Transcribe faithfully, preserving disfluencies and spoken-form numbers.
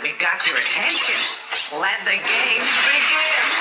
We've got your attention. Let the games begin.